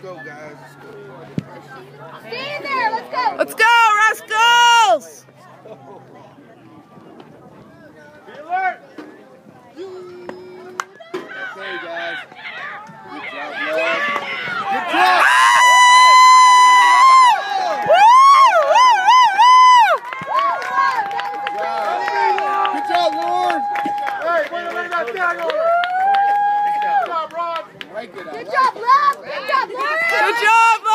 go, guys. Let's go. Stay in there. Let's go. Let's go, Rascals! Be alert. Okay, guys. Good job, love. Good job. Good job, Lord. Hey, wait a minute, Good job, Rodz. Good job, love. Good job, love. Good job,